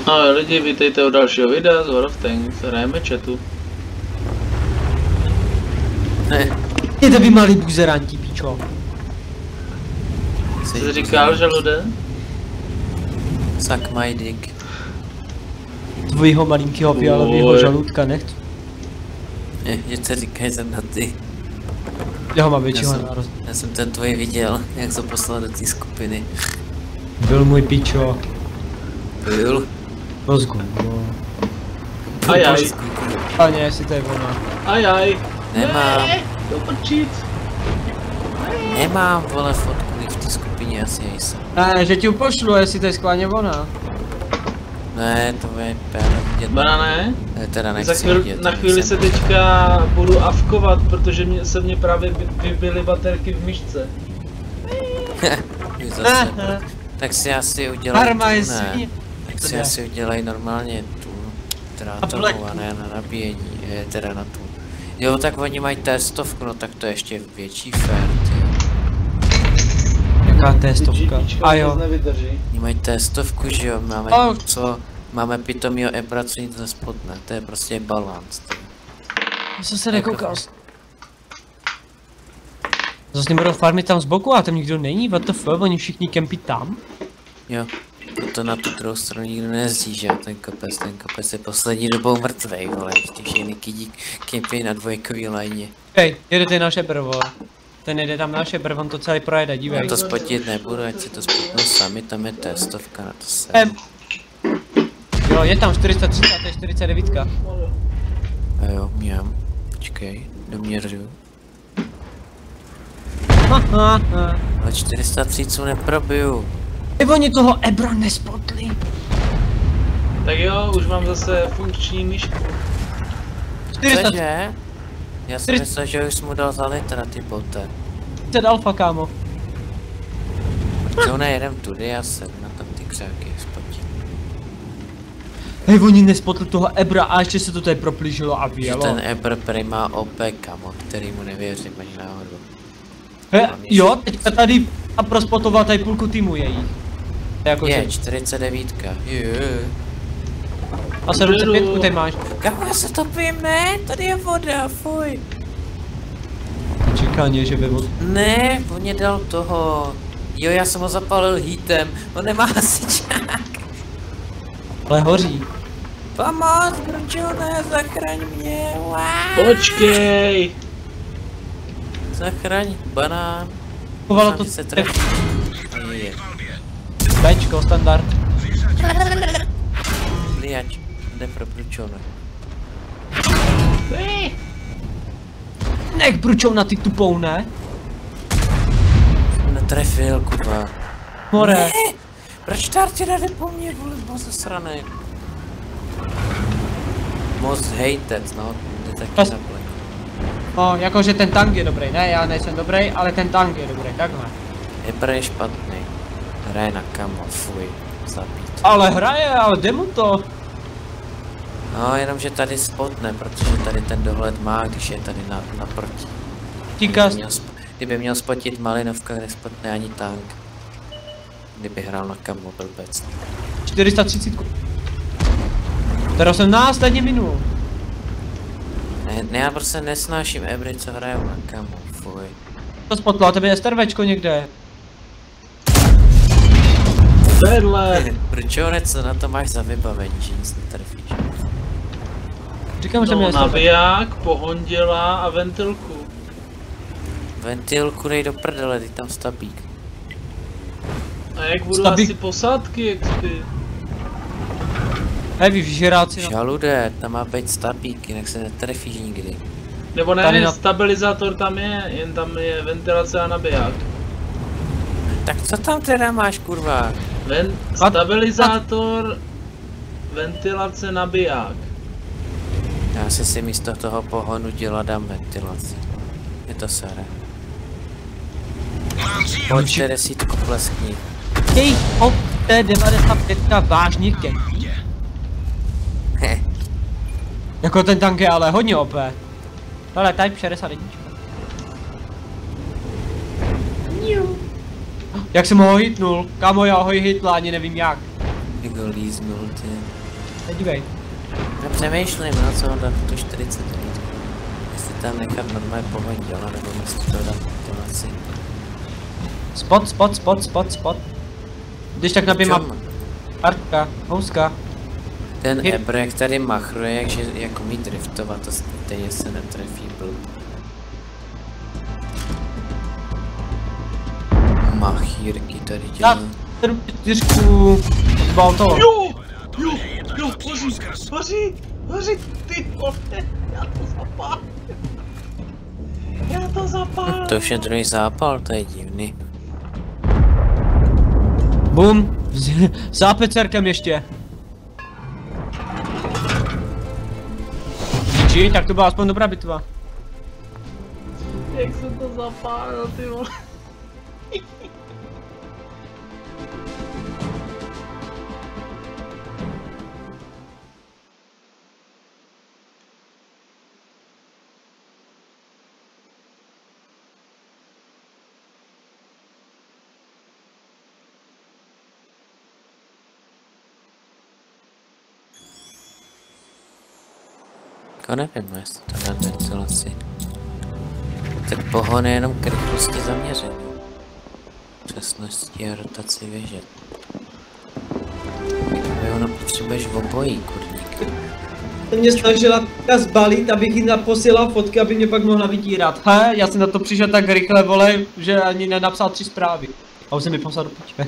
Ahoj lidi, vítejte u dalšího videa z World of Tanks, hrajeme chatu. Ne. Jde vy malý buzeranti, pičo. Jsi říkal, že lude? Suck my dick. Tvojho malinkého fialového žaludka nechci. Že to říkají na ty. Já ho mám většího nároz. Já jsem ten tvoj viděl, jak se poslal do té skupiny. Byl můj pičo. Byl? Rozgu. Ajaj. A ne, jestli to je ona. Ajaj. Nemám. Doprčit. Nemám, vole, fotku v té skupině, asi nejsem. Ne, že ti pošlu, jestli to je schválně ona. Ne, to je pěkně vidět. Banané? Teda nechci vidět. Na chvíli se teďka budu avkovat, protože se mě právě vybily baterky v myšce. Zase, tak si asi udělej Karma je tu, ne. svině. Tak si asi udělej normálně tu drátovou a ne na nabíjení, teda na tu. Jo, tak oni mají testovku, no tak to je ještě větší fér, ty. Jaká testovka? A jo. Oni mají testovku, že jo, máme co? Máme pitomýho ebra, co nic nespotne, to je prostě balans, ty. Já jsem se nekoukal. Zase nebudou farmit tam z boku a tam nikdo není, what the fuck, oni všichni kempí tam? Jo, to na tu druhou stranu nikdo nejezdí, že jo, ten kopec je poslední dobou mrtvej, vole, ještě všichni kidí kempí na dvojkový lajně. Hej, jedete na šeber, vole. Ten jede tam na šeber, on to celý projede, dívej. Já to spotit nebudu, ať si to spotnou sami, tam je testovka na to se. Jo, je tam 430, to je 49. A jo, měm. Počkej, doměřuju. Ale 430 neprobiju. Oni toho Ebra nespotli. Tak jo, už mám zase funkční myšku. 430 Cože? Já jsem myslel, že už jsi mu dal za litra, ty bote. alfa, kámo. Co nejedem tudy, já jsem na tam ty křáky spotím. Hej, oni nespotli toho Ebra a ještě se to tady proplížilo a vyjelo. Ten Ebr prý má OP, kamo, který mu nevěřím ani náhodou. He, jo, teďka tady a prospotoval tady půlku týmu jejich. Je, 49, je. A 75 tady máš. Kamo, já se topím, ne? Tady je voda, fuj. Čekání, že by vodu. Ne, on mě dal toho. Jo, já jsem ho zapalil heatem, on nemá hasičák. Ale hoří. Pomoc, Brčone, zachraň mě, wow. Počkej. Zachraň banán. Chovalo to se trefí. Bčko, standard. Liač, jde pro Brčone. Nech Bručou na ty tupou, ne? Netrefil, kurva. More. Ne, proč Tarty jde po mně, vole, moc zasranej. Moc hated, no, jde taky zaplek. No, jakože ten tank je dobrý, ne, já nejsem dobrý, ale ten tank je dobrý, takhle. Ebr je špatný. Hraje na kamo, fuj, zabít. Ale hraje, ale jde mu to. No, jenomže tady spotne, protože tady ten dohled má, když je tady naproti. Kdyby měl spotit Malinovka, nespotne ani tank. Kdyby hrál na kamo, blbec. 430. Kterou jsem následně minul. Ne, já prostě nesnáším Ebry, co hrajou na kamo, fuj. To spotlo, a tebe je STRVčko někde. Vedle. Brčone, co na to máš za vybavení, že nic netrefíš? Říkám, že No, mě nabiják, pohonděla a ventilku. Ventilku dej do prdele, ty tam stabík. A jak budu Stabík. asi posádky XP? Hej, vy vyžeráci, no. Žalude, tam má být stabík, jinak se netrefíš nikdy. Nebo Tady ne, na- stabilizátor tam je, jen tam je ventilace a nabiják. Tak co tam teda máš, kurva? Stabilizátor, ventilace, nabiják. Já si místo toho pohonu dělat dám ventilaci. Je to sere. Pojďte desítku pleskní. Hej, o, T95 vážně kempí. Jako ten tank je ale hodně OP. Ale Type 61. Jak jsem ho hitnul? Kámo, já ho hitl, ani nevím jak. Jak ho líznul, ty. Dívej. Já přemýšlím, na co mám dát tu 40 lidí. Jestli tam nechat normálně pohodí, ale nebo jestli to dát to asi. Spot. Když tak nabím Artka, houska. Ten Ebr, jak tady machruje, jakže jako mi driftovat a stejně se netrefí blb. Machírky tady dělá. Čtyřku zbaltoval. Jo, hoří, ty vole, já to zapálil. To už je druhý zápal, to je divný. Bum, za pecerkem ještě. GG, tak to byla aspoň dobrá bitva. Jak jsem to zapálil, ty vole. Jako nevím, jestli to dá ventilaci. Tak pohon je jenom k rychlosti zaměřený. Přesnosti a rotaci věže. Vy ono potřebuješ obojí, kurník. Mě snažila zbalit, abych jí posílal fotky, aby mě pak mohla vytírat. He, já jsem na to přišel tak rychle, vole, že ani nenapsal 3 zprávy. A už jsem mi poslal do piče.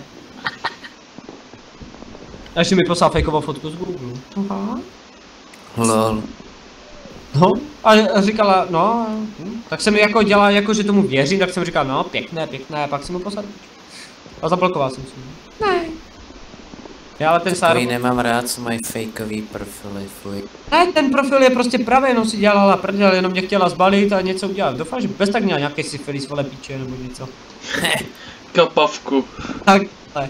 A ještě mi poslal fejkovou fotku z Google. Aha. Lol. No, a říkala, no, tak jsem jako dělal, jako že tomu věřím, tak jsem říkal, no, pěkné, pak jsem mu poslal do piče. A zablokoval jsem si. Ne. Já ale ten Takový nemám rád, co mají fakeový profily, fuj. Ne, ten profil je prostě pravý, jenom si dělala prdel, jenom mě chtěla zbalit a něco udělat. Doufám, že bez tak měla nějaký syfilis, vole píče nebo něco. Kapavku. Tak, ne.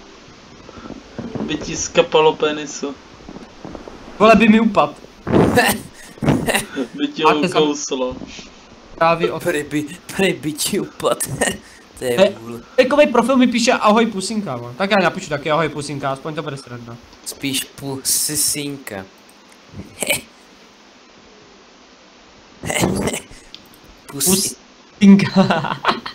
By ti skapalo penisu. Vole by mi upad. By ti ho kouslo. Právě o... Prej by ti upad. To je vůl. Takovej profil mi píše ahoj pusinka, man. Tak já napíšu taky ahoj pusinka, aspoň to bude sranda. Spíš pusinka. Pusinka.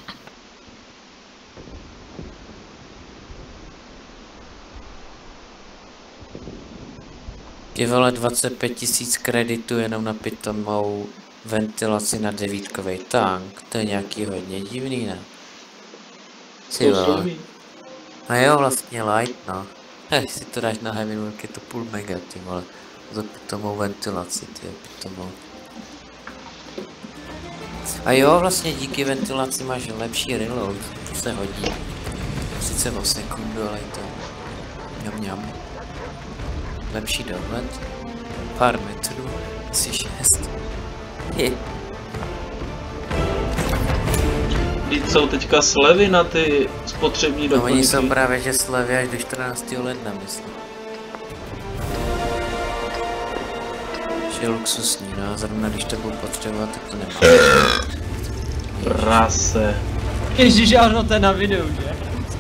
Ty vole 25 000 kreditů jenom na pitomou ventilaci na 9kovej tank. To je nějaký hodně divný, ne? Ty vole. A jo, vlastně light, no. Hej, si to dáš na heavy work, je to půl mega, ty vole. Za pitomou ventilaci, ty pitomou. A jo, vlastně díky ventilaci máš lepší reload, to se hodí. Sice o sekundu, ale je to... Mňam. Lepší dohled. Pár metrů, asi 6. Teď jsou teďka slevy na ty spotřební doplňky. No oni jsou právě že slevy až do 14. ledna, myslím. Je luxusní, no a zrovna když to budu potřebovat, tak to nemám. Prase. Ježíš, ano, to je na videu, že?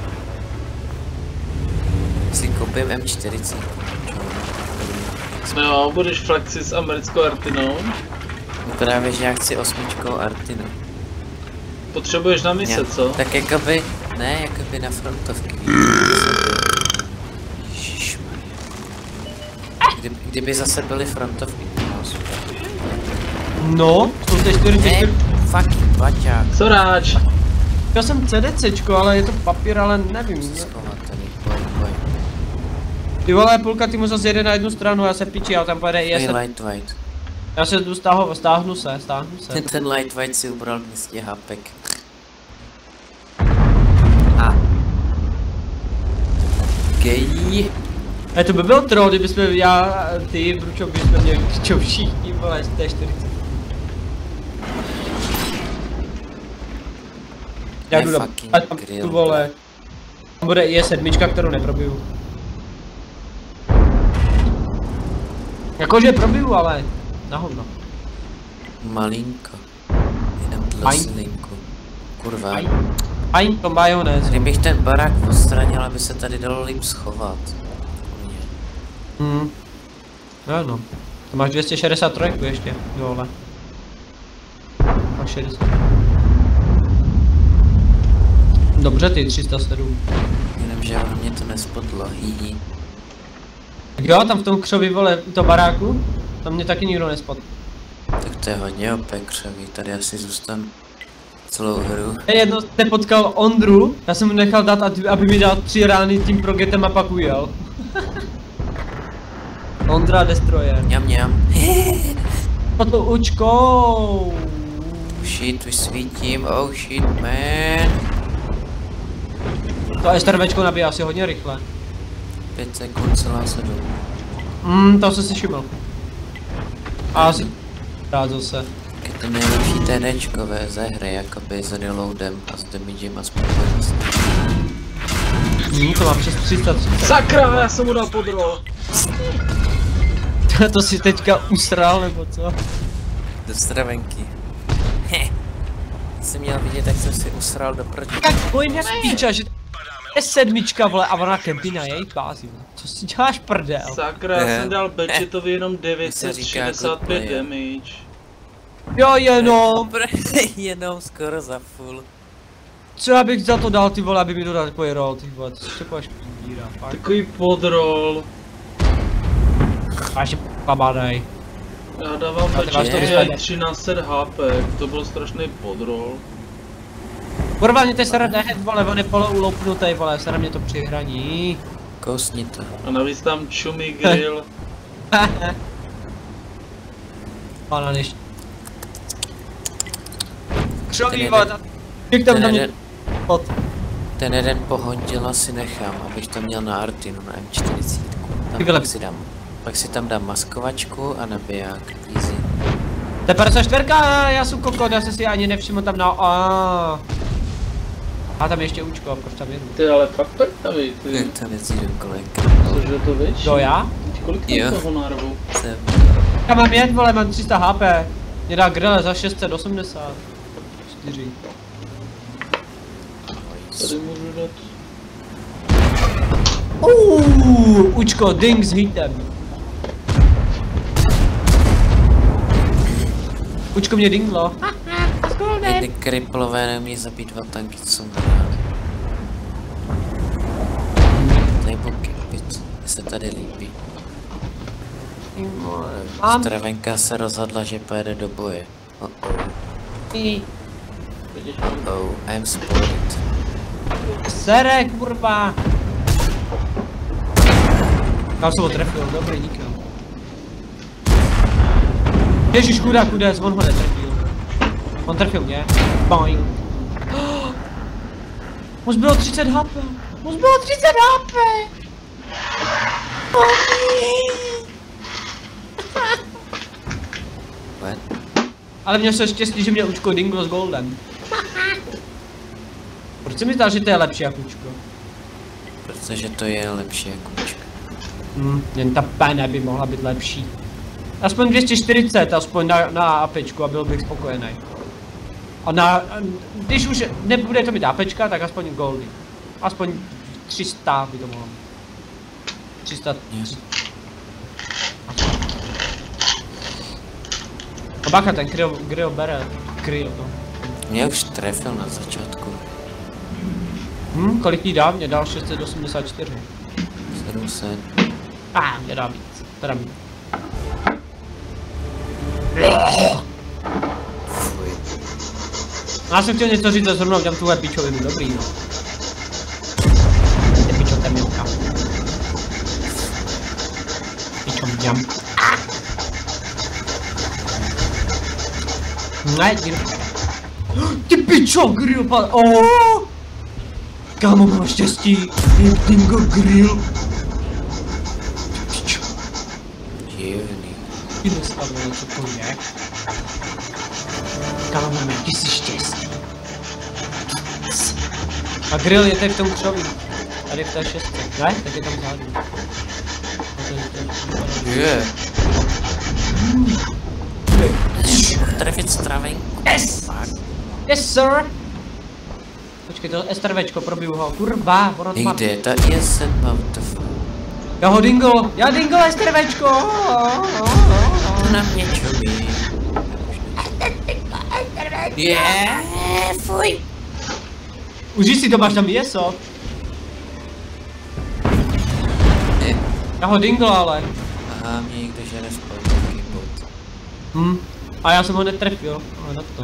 Si koupím M40. No, budeš flexi s americkou Artinou? No právě, že já chci 8 Artinu. Potřebuješ na mise, co? Tak jakoby, ne, jakoby na frontovky. Ježišmarja. Kdyby zase byly frontovky, to bylo super. No, jsou ty 4. Ne, fucking baťák. Co ráč? Já jsem CDCčko, ale je to papír, ale nevím. Schovat tady, boj. Ty vole, půlka týmu zase jede na jednu stranu, já se piči, a tam pojede Ten lightweight. Já se jdu stáhnu se. Ten lightweight si ubral 200 hapek. Gej. To by byl troll, kdybychom já, ty, Bručo, bychom měli čo všichni, vole, T40. Já jdu tam, tu vole. Tam bude IS-7, kterou neprobiju. Jakože probiju, ale na hovno. Malinko. Jenom tlosilinku. Kurva. Ajn to majonez. Kdybych ten barák odstranil, aby se tady dalo líp schovat. No. To máš 263 ještě, dole. Máš 60. Dobře, ty 307. Jenomže ono mě to nespotlo, hihi. Tak jo, tam v tom křovi, vole, u toho baráku, tam mě taky nikdo nespotl. Tak to je hodně opekřový, tady asi zůstanu celou hru. Jedno jste potkal Ondru, já jsem mu nechal dát, aby mi dal 3 rány tím progetem a pak ujel. Ondra Destroyer. Mňam. No to učkou. Shit, už svítím, oh shit man. To SRVčko nabíjá asi hodně rychle. 5 sekund, celá se dolů. To jsem si všiml. A asi rád zase. Je to nejlepší TDčkové ze hry, jakoby s reloadem a s damagem a spokojeností. To má přes 330. Sakra, já jsem mu dal podrol. To si teďka usral, nebo co? Do stravenky. Jsem měl vidět, jak jsem si usral do proti. Tak bojím jak píča, že je 7, vole, a ona kempí na jejich bázi, vole. Co si děláš prdel? Sakra, já jsem dal Badgetovi jenom 965 damage. Jo, jenom. Jenom skoro za full. Co já bych za to dal, ty vole, aby mi dodal takový roll, ty vole, to je taková špíra, fakt. Takový podrol. Máš je pabanej. Já dávám Badgetovi 1300 HP, to byl strašný podrol. Kurva, mě to sere nehet, vole, on je polouloupnutý, vole, sere mě to při hraní. Kousni to. A navíc tam čumí grill. Pana než. Křoví, vole, jak tam na mě pod. Ten jeden pohonděla si nechám, abych to měl na Artinu, na M40. Tam pak si dám. Pak si tam dám maskovačku a nabiják, easy. To je 54, já jsem kokot, já jsem si ani nevšiml tam na a tam ještě účko, proč tam jedu? Ty ale fakt prdavý, ty. To necí do kolek. Cože to víš? Jo, já? Kolik tam toho narvu? Já mám jet, vole, mám 300 HP. Mě dá grille za 684. Tady můžu dát. Učko, ding s hitem. Učko mě dinglo. Ty kriplové neumí zabít 2 tanky, co jsou nadále. Nebo kipit, mně se tady líbí. Stravenka se rozhodla, že pojede do boje. I'm spotted. Sere, kurva. Kam jsem ho trefil, dobrý, díky. Ježiš, chudák, on ho netrefil. On trefil mě. Boing. Mu zbylo 30 HP. Mu zbylo 30 HP. What? Ale měl jsem štěstí, že mě učko dinglo s goldem. Proč se mi zdá, že to je lepší jak učko? Protože to je lepší jak učko. Jen ta pena by mohla být lepší. Aspoň 240, aspoň na APčku a byl bych spokojený. A když už nebude to mít APčka, tak aspoň goldy. Aspoň 300 by to mohlo být. 300. Yes. A bacha, ten grill bere. Grill, no. Mě už trefil na začátku. Kolik jí dá? Mě dal 684. 700. Mě dá víc. Teda víc. Fuj. Já jsem chtěl něco říct, zrovna udělám tuhle pičovinu, dobrý, no. Ty pičo temilka. Pičo mňam. Ne, ty pičo, grill pad, Kámo, mám štěstí, je dingo grill. Pičo. Divný. Ty nestavil, co to je? Kámo, jaký jsi štěstí. A grill je tady v tom křoví. Tady v té šestce. Ne? Tak je tam zádu. Je. Trefit stravenku. Yes! Yes, sir! Počkej, to SRVčko, probiju ho. Kurva, ono má... Kde je ta IS-7, what the fuck? Já ho dingol, strvečko. To na mě čumí. Fuj. Užij si to, máš tam měso. Já ho dingol, ale. Aha, mě někdo žere spolkový bod. A já jsem ho netrefil, ale na to.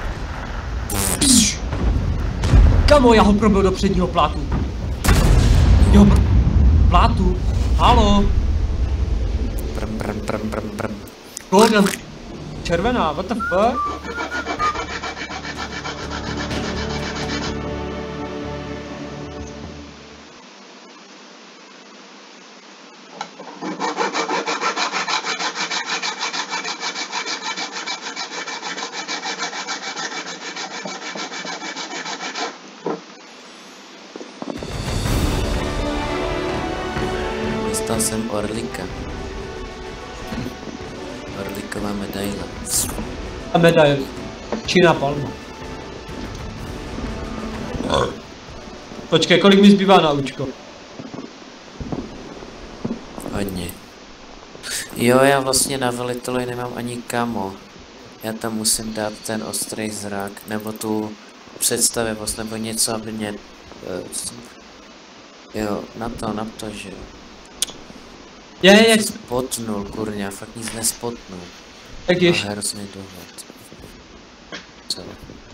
Kamo, já ho probil do předního plátu. Jo, plátu. Halo. Brm. Golden. Červená, what the fuck? Dostal jsem orlíka. Orlíková medaile. A medaile. Čína palma. Počkej, kolik mi zbývá na účko? Hodně. Jo, já vlastně na veliteli nemám ani kamo. Já tam musím dát ten ostrý zrak, nebo tu představivost, nebo něco, aby mě... jo, na to, že... Je. Spotnul, kurňa, fakt nic nespotnul. Tak ještě. A hrozný dohled. Co?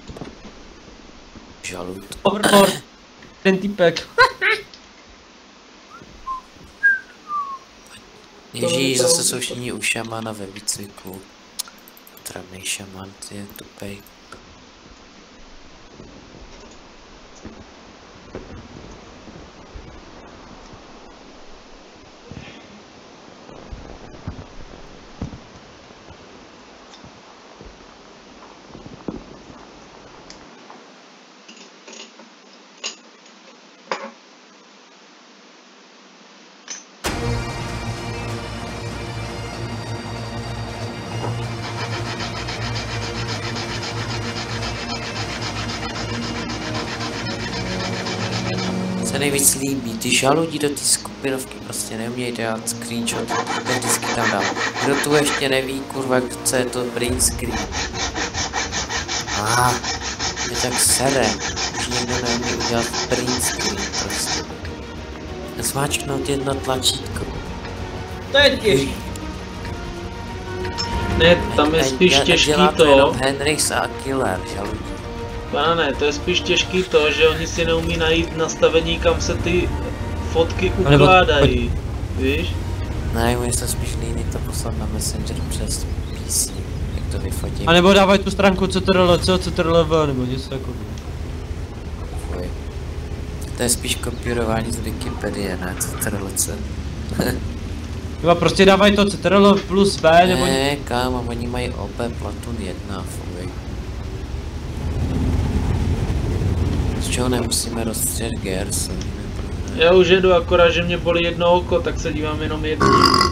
Žalud. Overboard. Ten týpek. Ježíš, zase jsou všichni u šamana ve výcviku. Travnej šaman, ty je tupej. Se nejvíc líbí, ty žaludí do té skupinovky prostě neumějí dát screenshot, tak vždycky tam dám. Kdo tu ještě neví, kurva, co je to print screen. Je tak sere, už někdo neumí udělat print screen prostě. Zmáčknout jedno tlačítko. To je těžké. Ne, tam je spíš těžký to. to. Jenom Henrix a Killer, žaludí. Pane, to je spíš těžký to, že oni si neumí najít nastavení, kam se ty fotky ukládají. Víš? Ne, mě se spíš líní to poslat na Messenger přes PC, jak to vyfotím. A nebo dávaj tu stránku CTRL-V nebo něco takového. Fuj. To je spíš kopírování z Wikipedie, ne CTRL-C. Nebo prostě dávaj to CTRL plus V nebo... Ne, kámo, oni mají OP Platoon 1, fuj. Z čeho nemusíme rozstřelit Gerson? Já už jedu, akorát že mě bolí jedno oko, tak se dívám jenom jedním.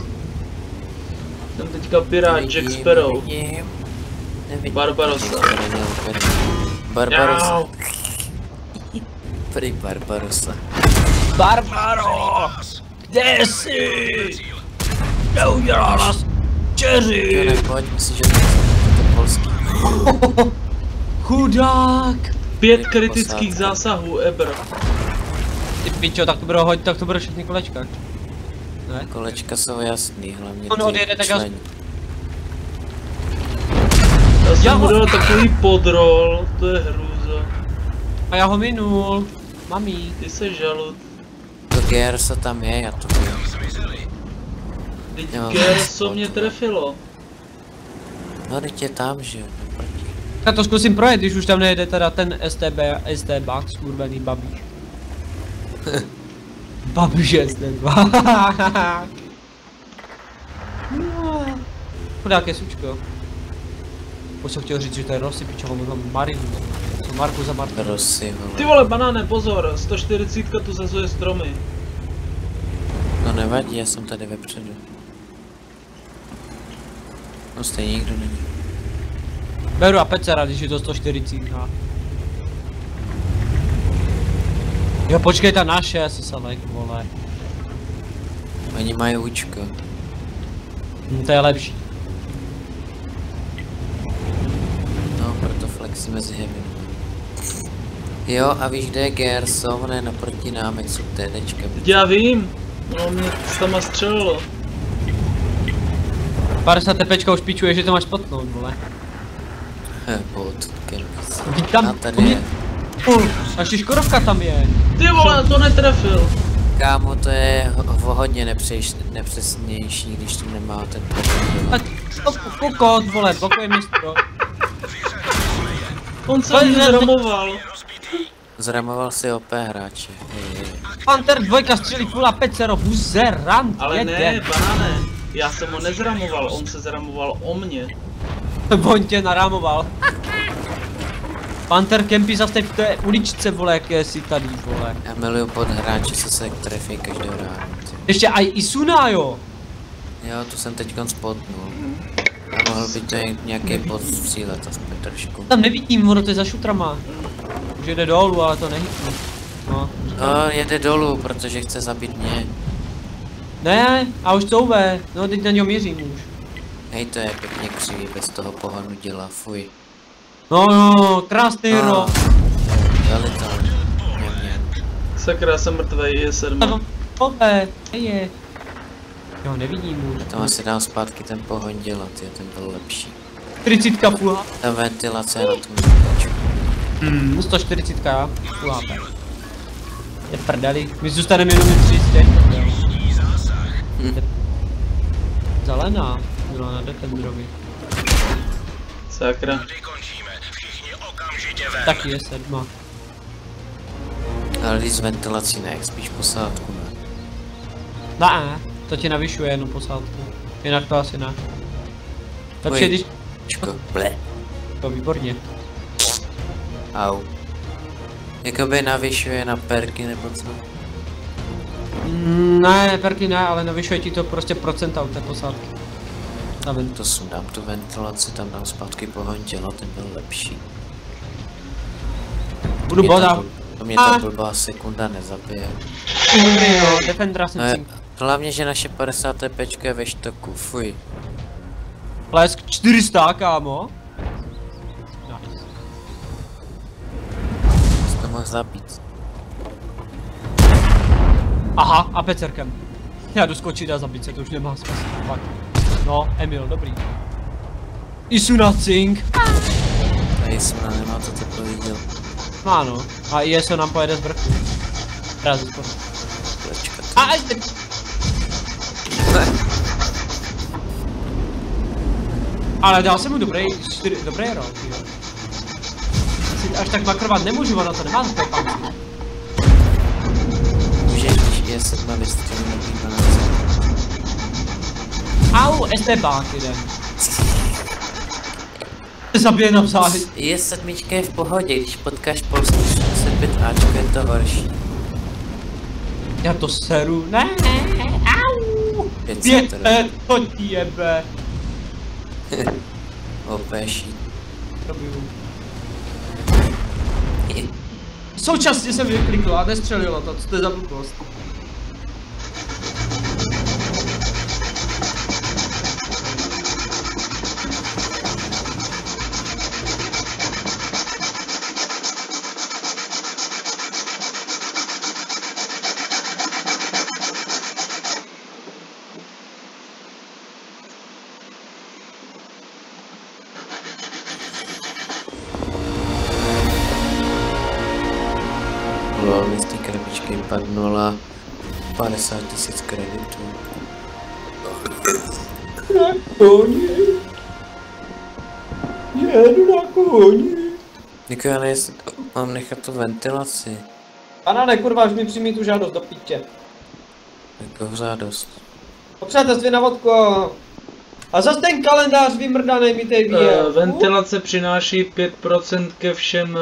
Jsem teďka pirát, Jack Sparrow. Barbarossa. Barbarossa. Prý Barbarossa. Barbaro! Kde jsi? Neudělal nás čeři! Jo, nepojď, myslíš, že to je polský. Chudák! 5 kritických zásahů, Eber. Ty pičo, tak to bude hodit, tak to bude všechny kolečka. Ne? Kolečka jsou jasný, hlavně On odjede, tak člení. Já jsem mu dal takový podrol, to je hrůza. A já ho minul. Mami. Ty se žalud. To Gerso tam je, já to vím. Teď Jo, Gerso mě trefilo. No teď je tam, že jo, naproti. Já to zkusím projet, když už tam nejede teda ten STB, skurvený Babiš. Babiš STB. Chudák je sučko. Už jsem chtěl říct, že to je Rossi, pičo, ho mám Marinu. Co Marku za Marku. Rossi, vole. Ty vole, banáne, pozor, 140 tu zazuje stromy. No nevadí, já jsem tady vepředu. No stejně nikdo není. Beru a pecera, když je to 140. Jo, počkej, ta naše, Sisalek, vole. Oni Oni mají hůčko. To je lepší. No, proto flexi mezi heavy. Jo, a víš, kde je Gerson, ne naproti nám, jak jsou TDčka. Já vím, no mě tam střelilo. 50 tepečka už pičuje, že to máš potnout, vole. Bot, Kempis. Vidí tam, A tady je. A ještě Škodovka tam je. Ty vole, to netrefil. Kámo, to je hodně nepřesnější, když tu nemá ten A to kokot, vole, blokuje město. On se mě zramoval. Zramoval si OP hráče. Panther 2 střelí půl a 5 buzerant. Ale ne, banáne. Já jsem ho nezramoval, on se zramoval o mě. On tě narámoval. Panther kempí zase v té uličce, vole, jak je si tady, vole. Já miluju pod hráče, co se trefí každou ránu. Ještě aj Isuna, jo. Jo, tu jsem teďkon spotnul. A mohl by to nějaký bod střílet aspoň trošku. Tam nevidím, ono to je za šutrama. Už jde dolů, ale to nehitnu. No. No, jede dolů, protože chce zabít mě. Ne, a už couve, no teď na něho mířím už. Hej, to je pěkně křivý, bez toho pohonu dělá, fuj. No, krásný hero. Dali to. Sakra, jsem mrtvej, je 7. Couve, je. Jo, nevidím už. Tam asi dám zpátky ten pohon dělat, je ten byl lepší. 40 půl. Ta ventilace je na tom nejlepší. 140 půl HP. Je prdeli, my zůstaneme jenom 300. Zelená, byla na defendrovi. Sakra. Taky je 7. Ale když z ventilací ne, spíš posádku ne. Ne, to ti navyšuje jenom posádku. Jinak to asi ne. Takže když... Ble. To výborně. Au. Jakoby navyšuje na perky nebo co? Ne, perky ne, ale navyšuje ti to prostě procenta u té posádky. To sundám tu ventilaci, tam dám zpátky pohon těla, ten byl lepší. Budu boda. To mě ta blbá sekunda nezabije. Jo, defendera jsem si. Hlavně, že naše 50 TPčko je ve štoku, fuj. Lesk 400, kámo. Nice. Jsi to mohl zabít. Aha, a pecerkem. Já jdu skočit a zabít se, to už nemá smysl. Fakt. No, Emil, dobrý. Isuna Cink. A Isuna nemá to takový děl. Má no, a ISO nám pojede z vrchu. Teda ze spodu. A ale dal jsem mu dobrý rol, tyjo. Až tak makrovat nemůžu, ono to nemá za té panci. Může, když je 7 vystřelí na 12. Au, STBák jeden. Zabije nám záhy. Je 7 je v pohodě, když potkáš polský 45 Ačko, je to horší. Já to seru, ne, au. 500, to ti jebe. Opéší. Současně jsem vyklikl a nestřelilo to, co to je za blbost. Lol, z té krabičky padnula 50 000 kreditů. Na koni. Jedu na koni. Jako já nejsem, mám nechat tu ventilaci. Banane, kurva, už mi přijmi tu žádost do pitě. Jako žádost. O přátelství na vodku. A zas ten kalendář vymrdanej mi tej vyjel. Ventilace přináší 5% ke všem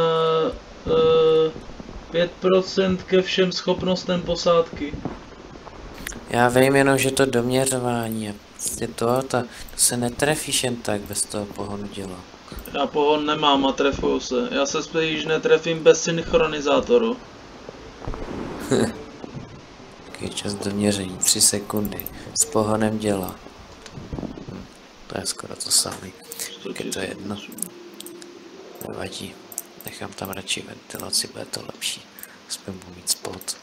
5% ke všem schopnostem posádky. Já vím jenom, že to doměřování a prostě to se netrefíš jen tak bez toho pohonu děla. Já pohon nemám a trefuju se. Já se spíš netrefím bez synchronizátoru. Ok, Je čas do měření 3 sekundy. S pohonem děla. To je skoro to samé. Tak je to jedno. Nevadí. Nechám tam radši ventilaci, bude to lepší. Aspoň budu mít spot.